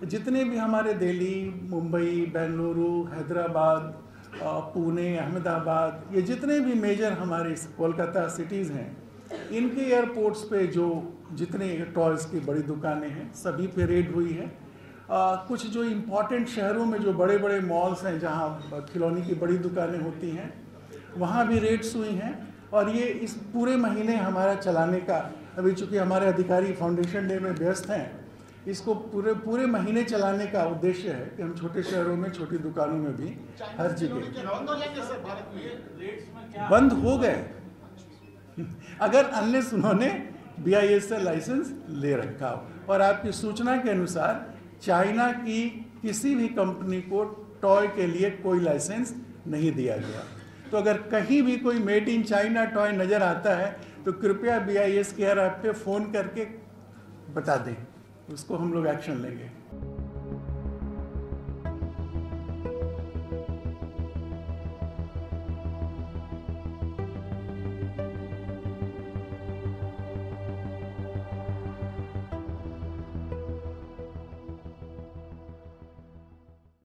जितने भी हमारे दिल्ली, मुंबई, बेंगलुरु, हैदराबाद, पुणे, अहमदाबाद, ये जितने भी मेजर हमारे कोलकाता सिटीज़ हैं, इनके एयरपोर्ट्स पे जो जितने टॉयज़ की बड़ी दुकानें हैं सभी पे रेड हुई है। कुछ जो इम्पोर्टेंट शहरों में जो बड़े बड़े मॉल्स हैं जहाँ खिलौने की बड़ी दुकानें होती हैं वहाँ भी रेड्स हुई हैं। और ये इस पूरे महीने हमारा चलाने का, अभी चूँकि हमारे अधिकारी फाउंडेशन डे में व्यस्त हैं, इसको पूरे महीने चलाने का उद्देश्य है कि हम छोटे शहरों में छोटी दुकानों में भी हर जगह बंद हो गए अगर अनलेस उन्होंने BIS से लाइसेंस ले रखा हो। और आपकी सूचना के अनुसार चाइना की किसी भी कंपनी को टॉय के लिए कोई लाइसेंस नहीं दिया गया। तो अगर कहीं भी कोई मेड इन चाइना टॉय नज़र आता है तो कृपया BIS केयर ऐप पे फ़ोन करके बता दें, उसको हम लोग एक्शन लेंगे।